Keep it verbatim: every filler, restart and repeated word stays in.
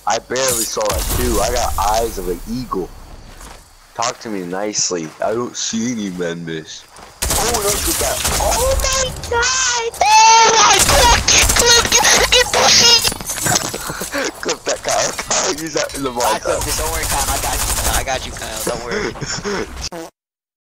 I barely saw that too. I got eyes of an eagle. Talk to me nicely. I don't see any members. Oh, look at that. Oh my god! Oh my god! Clip, clip, get pussy! Clip that, Kyle. Kyle, use that in the montage. I clipped it. Don't worry, Kyle. I got you. I got you, Kyle. Don't worry.